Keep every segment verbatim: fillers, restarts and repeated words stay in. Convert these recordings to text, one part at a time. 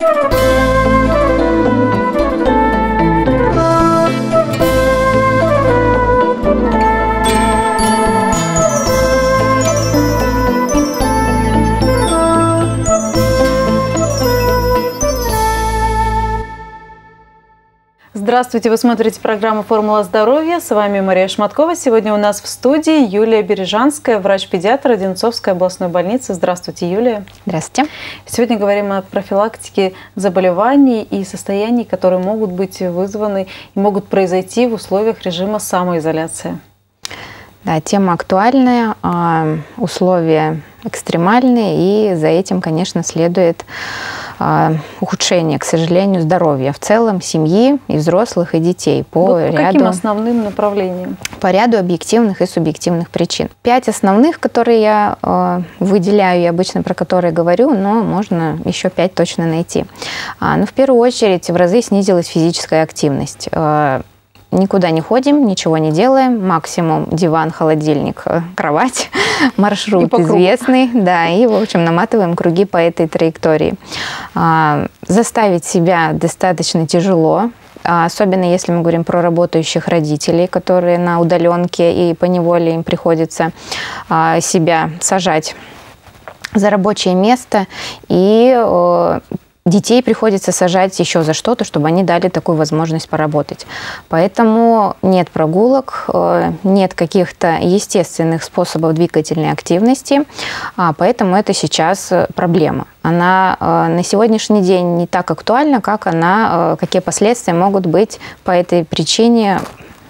Здравствуйте, вы смотрите программу «Формула здоровья». С вами Мария Шматкова. Сегодня у нас в студии Юлия Бережанская, врач-педиатр Одинцовской областной больницы. Здравствуйте, Юлия. Здравствуйте. Сегодня говорим о профилактике заболеваний и состояний, которые могут быть вызваны и могут произойти в условиях режима самоизоляции. Да, тема актуальная, условия экстремальные, и за этим, конечно, следует ухудшение, к сожалению, здоровья в целом семьи, и взрослых, и детей по, вот по ряду, каким основным направлениям? По ряду объективных и субъективных причин. Пять основных, которые я э, выделяю и обычно про которые говорю, но можно еще пять точно найти. А, ну, в первую очередь в разы снизилась физическая активность. Э, Никуда не ходим, ничего не делаем, максимум диван, холодильник, кровать, маршрут известный, да, и, в общем, наматываем круги по этой траектории. А, заставить себя достаточно тяжело, особенно если мы говорим про работающих родителей, которые на удаленке, и поневоле им приходится а, себя сажать за рабочее место, и э, детей приходится сажать еще за что-то, чтобы они дали такую возможность поработать. Поэтому нет прогулок, нет каких-то естественных способов двигательной активности, поэтому это сейчас проблема. Она на сегодняшний день не так актуальна, как она, какие последствия могут быть по этой причине,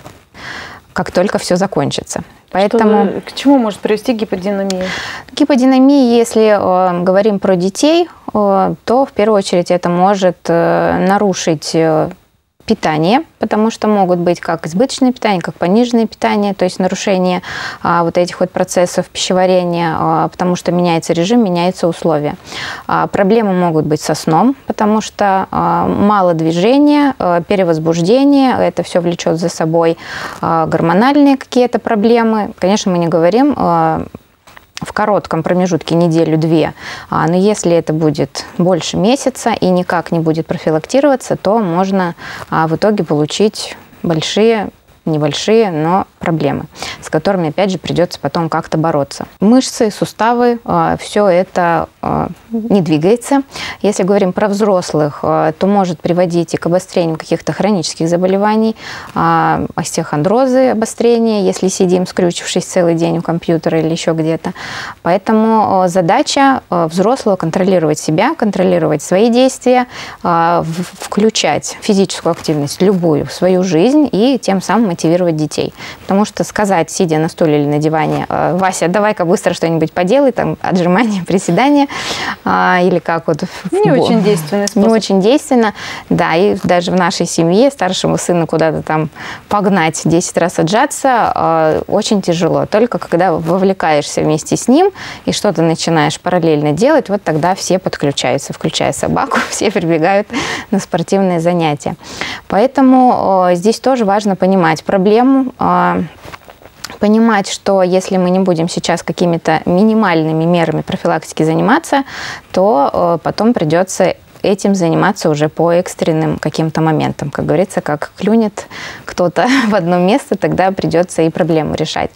как только все закончится. Поэтому Что, к чему может привести гиподинамия? Гиподинамия, если э, говорим про детей, э, то в первую очередь это может э, нарушить э, питание, потому что могут быть как избыточное питание, как пониженное питание, то есть нарушение а, вот этих вот процессов пищеварения, а, потому что меняется режим, меняются условия. А, проблемы могут быть со сном, потому что а, мало движения, а, перевозбуждение, это все влечет за собой а, гормональные какие-то проблемы. Конечно, мы не говорим а, в коротком промежутке неделю-две, но если это будет больше месяца и никак не будет профилактироваться, то можно в итоге получить большие, небольшие, но проблемы, с которыми, опять же, придется потом как-то бороться. Мышцы, суставы, все это не двигается. Если говорим про взрослых, то может приводить и к обострению каких-то хронических заболеваний, остеохондрозы, обострения, если сидим, скрючившись целый день у компьютера или еще где-то. Поэтому задача взрослого контролировать себя, контролировать свои действия, включать физическую активность любую в свою жизнь и тем самым мотивировать детей. Потому что сказать, сидя на стуле или на диване: «Вася, давай-ка быстро что-нибудь поделай», там, отжимания, приседания, или как вот... Не в... очень действенный способ. Не очень действенно, да, и даже в нашей семье старшему сыну куда-то там погнать, десять раз отжаться, очень тяжело. Только когда вовлекаешься вместе с ним и что-то начинаешь параллельно делать, вот тогда все подключаются, включая собаку, все прибегают на спортивные занятия. Поэтому здесь тоже важно понимать проблему, понимать, что если мы не будем сейчас какими-то минимальными мерами профилактики заниматься, то потом придется этим заниматься уже по экстренным каким-то моментам. Как говорится, как клюнет кто-то в одно место, тогда придется и проблему решать.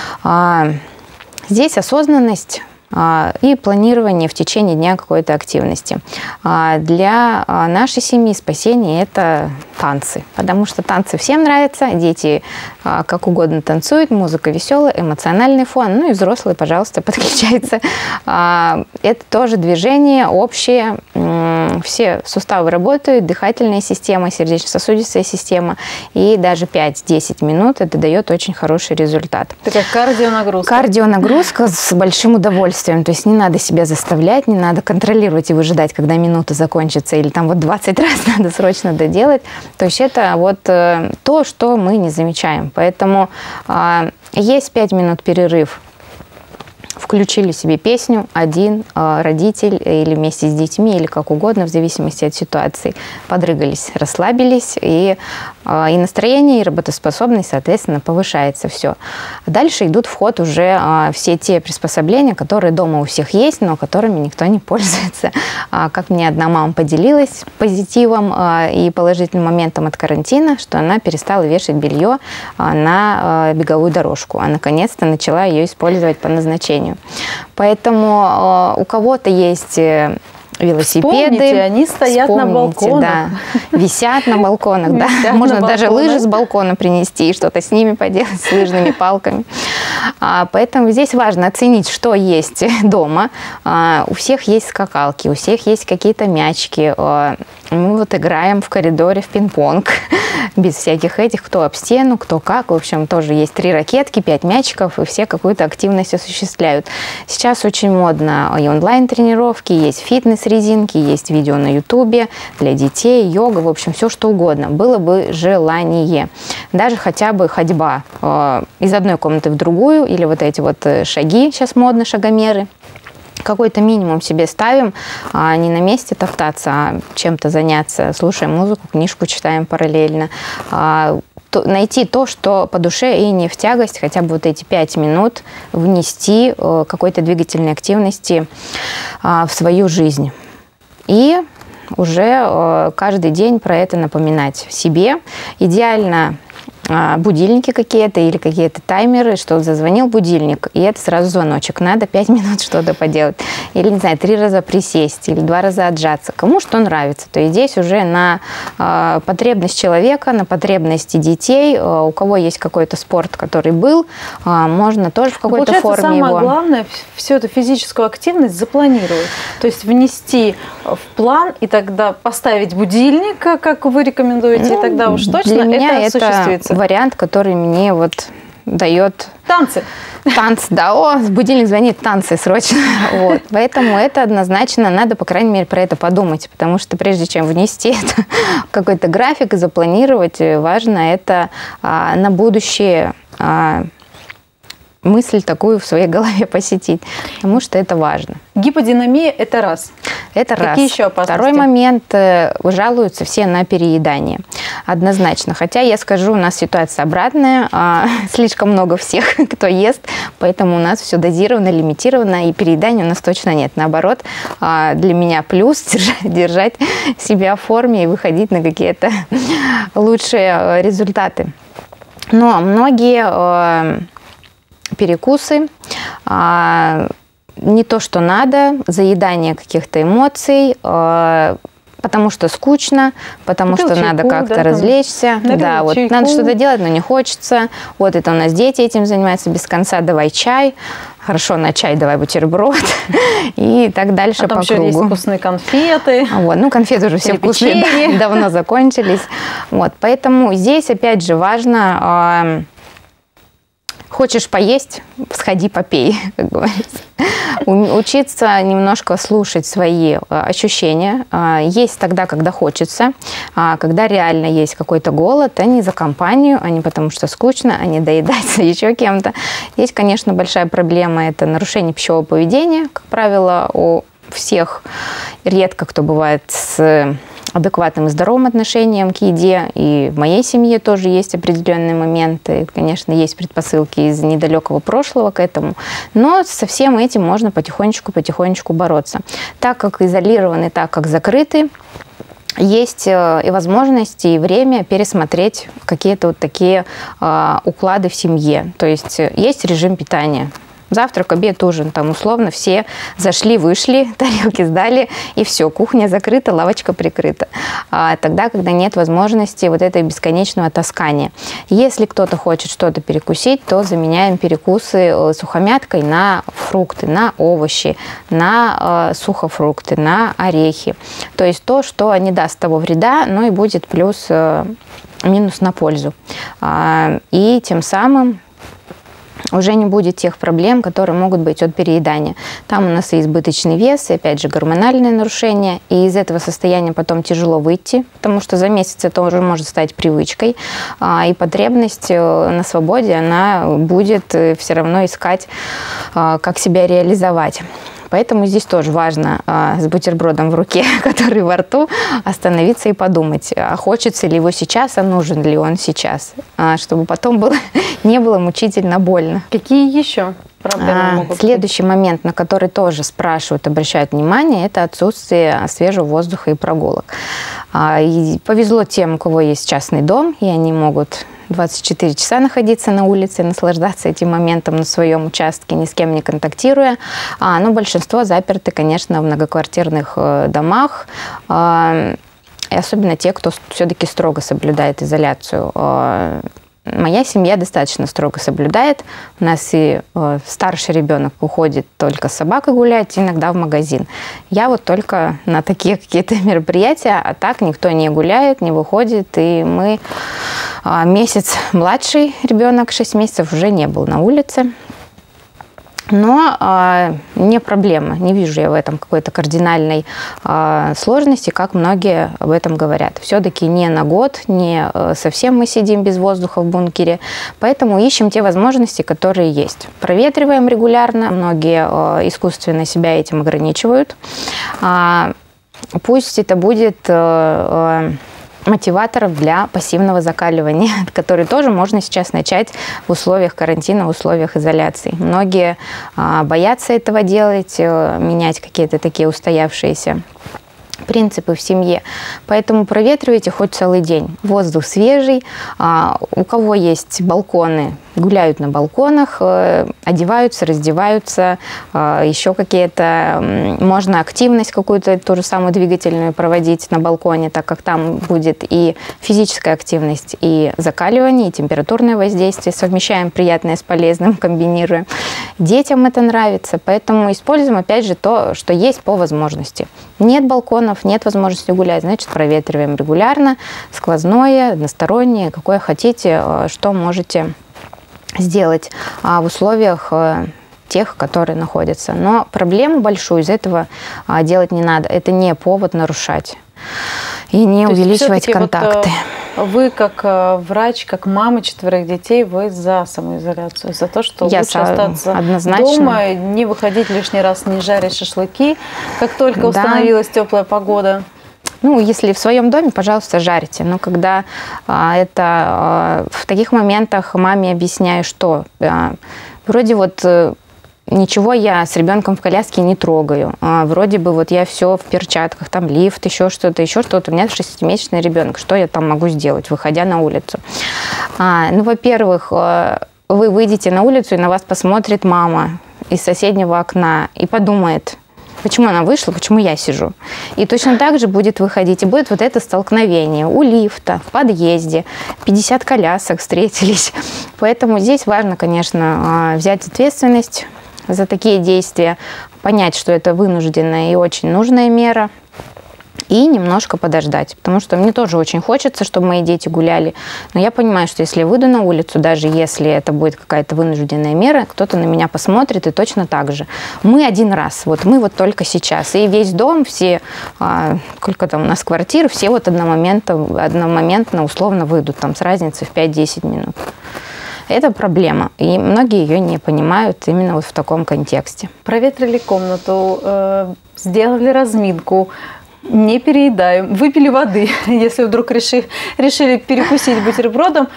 Здесь осознанность и планирование в течение дня какой-то активности. Для нашей семьи спасение – это танцы, потому что танцы всем нравятся, дети как угодно танцуют, музыка веселая, эмоциональный фон, ну и взрослые, пожалуйста, подключаются. Это тоже движение общее, все суставы работают, дыхательная система, сердечно-сосудистая система, и даже пять-десять минут это дает очень хороший результат. Такая кардионагрузка. Кардионагрузка с большим удовольствием. То есть не надо себя заставлять, не надо контролировать и выжидать, когда минута закончится, или там вот двадцать раз надо срочно доделать. То есть это вот э, то, что мы не замечаем. Поэтому э, есть пять минут перерыв в включили себе песню один родитель или вместе с детьми, или как угодно, в зависимости от ситуации, подрыгались, расслабились, и, и настроение, и работоспособность, соответственно, повышается все. Дальше идут в ход уже все те приспособления, которые дома у всех есть, но которыми никто не пользуется. Как мне одна мама поделилась позитивом и положительным моментом от карантина, что она перестала вешать белье на беговую дорожку, а наконец-то начала ее использовать по назначению. Поэтому у кого-то есть велосипеды. Вспомните, они стоят на балконах. Да, висят на балконах. Да. Можно даже лыжи с балкона принести и что-то с ними поделать, с лыжными палками. А, поэтому здесь важно оценить, что есть дома. А, у всех есть скакалки, у всех есть какие-то мячики. А, мы вот играем в коридоре в пинг-понг. Без всяких этих, кто об стену, кто как. В общем, тоже есть три ракетки, пять мячиков, и все какую-то активность осуществляют. Сейчас очень модно и онлайн-тренировки, есть фитнес-резинки, есть видео на ютубе для детей, йога, в общем, все что угодно. Было бы желание. Даже хотя бы ходьба э, из одной комнаты в другую, или вот эти вот шаги, сейчас модно, шагомеры. Какой-то минимум себе ставим, а не на месте топтаться, а чем-то заняться, слушаем музыку, книжку читаем параллельно. А, то, найти то, что по душе и не в тягость, хотя бы вот эти пять минут внести а, какой-то двигательной активности а, в свою жизнь. И уже а, каждый день про это напоминать себе. Идеально будильники какие-то или какие-то таймеры, что зазвонил будильник, и это сразу звоночек. Надо пять минут что-то поделать. Или, не знаю, три раза присесть, или два раза отжаться. Кому что нравится. То есть здесь уже на э, потребность человека, на потребности детей, э, у кого есть какой-то спорт, который был, э, можно тоже в какой-то форме самое его... самое главное, всю эту физическую активность запланировать. То есть внести в план, и тогда поставить будильник, как вы рекомендуете, ну, и тогда уж точно для меня это осуществится. Вариант, который мне вот дает... Танцы. Танцы, да. О, будильник звонит, танцы срочно. Вот. Поэтому это однозначно, надо, по крайней мере, про это подумать. Потому что прежде чем внести это в какой-то график и запланировать, важно это а, на будущее а, мысль такую в своей голове посетить. Потому что это важно. Гиподинамия – это раз. Это раз. Какие еще опасности? Второй момент. Жалуются все на переедание. Однозначно. Хотя я скажу, у нас ситуация обратная. Слишком много всех, кто ест. Поэтому у нас все дозировано, лимитировано. И переедания у нас точно нет. Наоборот, для меня плюс держать себя в форме и выходить на какие-то лучшие результаты. Но многие перекусы, не то, что надо, заедание каких-то эмоций, потому что скучно, потому Купил что чайку, надо как-то да, развлечься. Да, вот надо что-то делать, но не хочется. Вот это у нас дети этим занимаются без конца. Давай чай. Хорошо, на чай давай бутерброд. И так дальше а по кругу. Есть вкусные конфеты. Вот, ну, конфеты уже все вкусные, да, давно закончились. Вот, поэтому здесь опять же важно... Хочешь поесть, сходи попей, как говорится. Учиться немножко слушать свои ощущения. Есть тогда, когда хочется, когда реально есть какой-то голод, а не за компанию, а не потому что скучно, а не доедаться еще кем-то. Есть, конечно, большая проблема, это нарушение пищевого поведения, как правило, у всех. Редко кто бывает с адекватным и здоровым отношением к еде. И в моей семье тоже есть определенные моменты. Конечно, есть предпосылки из недалекого прошлого к этому. Но со всем этим можно потихонечку-потихонечку бороться. Так как изолированы, так как закрыты, есть и возможность, и время пересмотреть какие-то вот такие э, уклады в семье. То есть есть режим питания. Завтрак, обед, ужин, там условно все зашли, вышли, тарелки сдали, и все, кухня закрыта, лавочка прикрыта. А тогда, когда нет возможности вот этого бесконечного таскания. Если кто-то хочет что-то перекусить, то заменяем перекусы сухомяткой на фрукты, на овощи, на э, сухофрукты, на орехи. То есть то, что не даст того вреда, но и будет плюс, э, минус на пользу. А, и тем самым уже не будет тех проблем, которые могут быть от переедания. Там у нас и избыточный вес, и опять же гормональные нарушения, и из этого состояния потом тяжело выйти, потому что за месяц это уже может стать привычкой, и потребность на свободе, она будет все равно искать, как себя реализовать. Поэтому здесь тоже важно а, с бутербродом в руке, который во рту, остановиться и подумать, а хочется ли его сейчас, а нужен ли он сейчас, а, чтобы потом было, не было мучительно больно. Какие еще проблемы а, могут Следующий быть? момент, на который тоже спрашивают, обращают внимание, это отсутствие свежего воздуха и прогулок. А, и повезло тем, у кого есть частный дом, и они могут двадцать четыре часа находиться на улице, наслаждаться этим моментом на своем участке, ни с кем не контактируя. А, но большинство заперты, конечно, в многоквартирных э, домах, э, и особенно те, кто все-таки строго соблюдает изоляцию. Э, Моя семья достаточно строго соблюдает. У нас и э, старший ребенок уходит только с собакой гулять, иногда в магазин. Я вот только на такие какие-то мероприятия, а так никто не гуляет, не выходит. И мы э, месяц младший ребенок, шесть месяцев, уже не был на улице. Но э, не проблема, не вижу я в этом какой-то кардинальной э, сложности, как многие об этом говорят. Все-таки не на год, не э, совсем мы сидим без воздуха в бункере, поэтому ищем те возможности, которые есть. Проветриваем регулярно, многие э, искусственно себя этим ограничивают. Э, пусть это будет... Э, э, мотиваторов для пассивного закаливания, который тоже можно сейчас начать в условиях карантина, в условиях изоляции. Многие а, боятся этого делать, а, менять какие-то такие устоявшиеся принципы в семье. Поэтому проветривайте хоть целый день. Воздух свежий. А, у кого есть балконы, гуляют на балконах, э, одеваются, раздеваются, э, еще какие-то, можно активность какую-то, ту же самую двигательную проводить на балконе, так как там будет и физическая активность, и закаливание, и температурное воздействие. Совмещаем приятное с полезным, комбинируем. Детям это нравится, поэтому используем, опять же, то, что есть по возможности. Нет балконов, нет возможности гулять, значит, проветриваем регулярно, сквозное, одностороннее, какое хотите, что можете сделать в условиях тех, которые находятся. Но проблему большую из этого делать не надо. Это не повод нарушать и не То увеличивать контакты. Вот, вы как врач, как мама четверых детей, вы за самоизоляцию, за то, что Я лучше остаться однозначно. дома, не выходить лишний раз, не жарить шашлыки, как только да. установилась теплая погода. Ну, если в своем доме, пожалуйста, жарьте. Но когда а, это а, в таких моментах маме объясняю, что а, вроде вот а, ничего я с ребенком в коляске не трогаю. А, вроде бы вот я все в перчатках, там лифт, еще что-то, еще что-то. У меня шестимесячный ребенок. Что я там могу сделать, выходя на улицу? А, ну, во-первых, а, вы выйдете на улицу, и на вас посмотрит мама из соседнего окна и подумает: почему она вышла, почему я сижу. И точно так же будет выходить. И будет вот это столкновение у лифта, в подъезде. пятьдесят колясок встретились. Поэтому здесь важно, конечно, взять ответственность за такие действия, понять, что это вынужденная и очень нужная мера, и немножко подождать. Потому что мне тоже очень хочется, чтобы мои дети гуляли. Но я понимаю, что если я выйду на улицу, даже если это будет какая-то вынужденная мера, кто-то на меня посмотрит, и точно так же. Мы один раз, вот мы вот только сейчас. И весь дом, все, а, сколько там у нас квартир, все вот одномоментно, одномоментно условно выйдут там с разницей в пять-десять минут. Это проблема, и многие ее не понимают именно вот в таком контексте. Проветрили комнату, э, сделали разминку, не переедаем, выпили воды, если вдруг реши, решили перекусить бутербродом.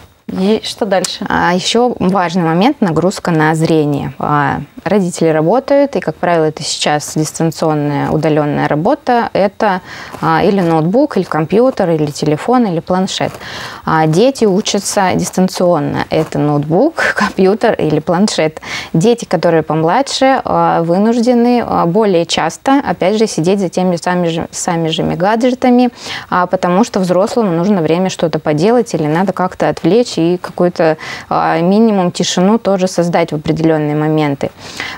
И что дальше? А еще важный момент – нагрузка на зрение. Родители работают, и, как правило, это сейчас дистанционная удаленная работа. Это или ноутбук, или компьютер, или телефон, или планшет. А дети учатся дистанционно. Это ноутбук, компьютер или планшет. Дети, которые помладше, вынуждены более часто, опять же, сидеть за теми самыми же, самыми же гаджетами, потому что взрослому нужно время что-то поделать или надо как-то отвлечь и какой-то минимум тишину тоже создать в определенные моменты.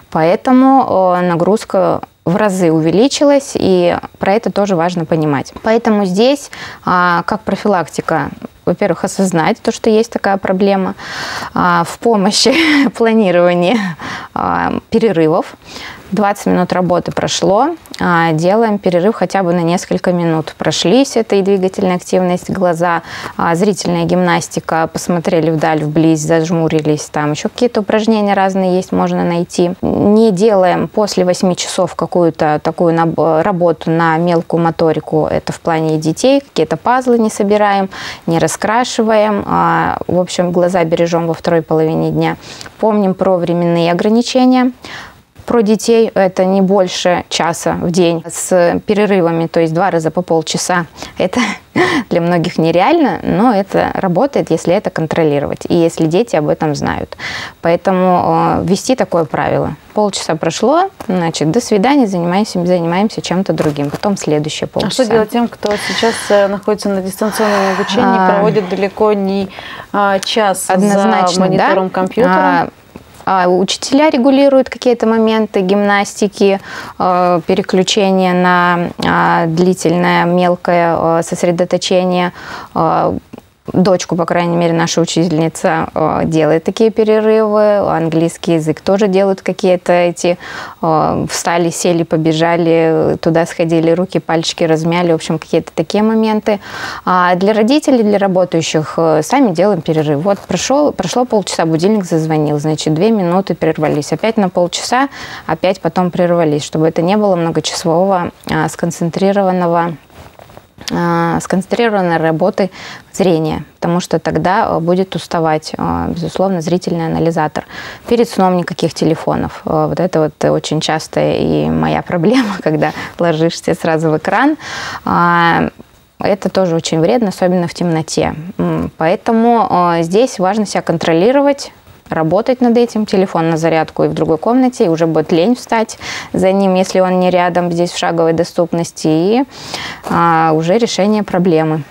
Поэтому нагрузка в разы увеличилась, и про это тоже важно понимать. Поэтому здесь, как профилактика, во-первых, осознать то, что есть такая проблема, в помощи планирования перерывов. двадцать минут работы прошло, делаем перерыв хотя бы на несколько минут. Прошлись, это и двигательная активность, глаза, зрительная гимнастика, посмотрели вдаль, вблизь, зажмурились, там еще какие-то упражнения разные есть, можно найти. Не делаем после восьми часов какую-то такую работу на мелкую моторику, это в плане детей, какие-то пазлы не собираем, не раскрашиваем, в общем, глаза бережем во второй половине дня. Помним про временные ограничения. Про детей это не больше часа в день с перерывами, то есть два раза по полчаса. Это для многих нереально, но это работает, если это контролировать и если дети об этом знают. Поэтому э, ввести такое правило. Полчаса прошло, значит, до свидания, занимаемся, занимаемся чем-то другим. Потом следующее полчаса. А что делать тем, кто сейчас находится на дистанционном обучении, а, проводит далеко не а, час однозначно, за монитором да? компьютера? А, Учителя регулируют какие-то моменты гимнастики, переключения на длительное, мелкое сосредоточение. Дочку, по крайней мере, наша учительница делает такие перерывы. Английский язык тоже делают какие-то эти. Встали, сели, побежали, туда сходили, руки, пальчики размяли. В общем, какие-то такие моменты. А для родителей, для работающих, сами делаем перерыв. Вот прошел, прошло полчаса, будильник зазвонил. Значит, две минуты прервались. Опять на полчаса, опять потом прервались, чтобы это не было многочасового сконцентрированного сконцентрированной работы зрения, потому что тогда будет уставать, безусловно, зрительный анализатор. Перед сном никаких телефонов. Вот это вот очень частая и моя проблема, когда ложишься сразу в экран. Это тоже очень вредно, особенно в темноте. Поэтому здесь важно себя контролировать, работать над этим, телефон на зарядку и в другой комнате, и уже будет лень встать за ним, если он не рядом, здесь в шаговой доступности, и а, уже решение проблемы.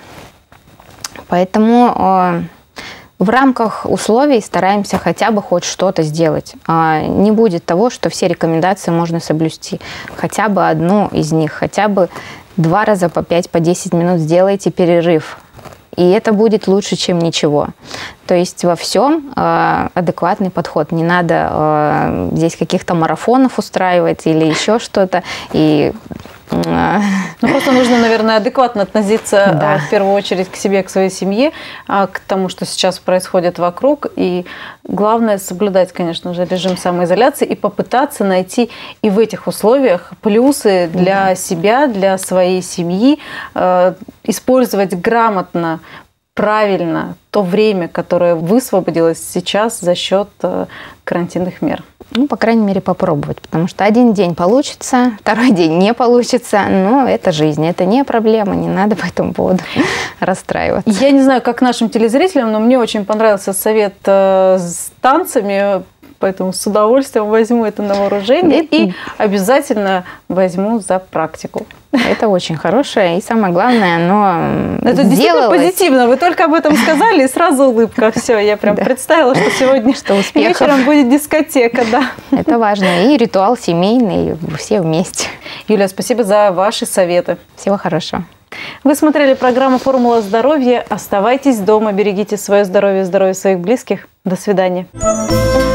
Поэтому а, в рамках условий стараемся хотя бы хоть что-то сделать. А, не будет того, что все рекомендации можно соблюсти. Хотя бы одну из них, хотя бы два раза по пять, по десять минут сделайте перерыв. И это будет лучше, чем ничего. То есть во всем э, адекватный подход. Не надо э, здесь каких-то марафонов устраивать или еще что-то. И Ну, просто нужно, наверное, адекватно относиться да. в первую очередь к себе, к своей семье, к тому, что сейчас происходит вокруг. И главное соблюдать, конечно же, режим самоизоляции и попытаться найти и в этих условиях плюсы для да. себя, для своей семьи, использовать грамотно, правильно то время, которое высвободилось сейчас за счет карантинных мер. Ну, по крайней мере, попробовать, потому что один день получится, второй день не получится, но это жизнь, это не проблема, не надо по этому поводу расстраиваться. Я не знаю, как нашим телезрителям, но мне очень понравился совет с танцами, поэтому с удовольствием возьму это на вооружение и обязательно возьму за практику. Это очень хорошее, и самое главное, оно это действительно позитивно. Вы только об этом сказали, и сразу улыбка. Все, я прям да. представила, что сегодня что вечером будет дискотека. Да. Это важно. И ритуал семейный, все вместе. Юлия, спасибо за ваши советы. Всего хорошего. Вы смотрели программу «Формула здоровья». Оставайтесь дома, берегите свое здоровье, здоровье своих близких. До свидания.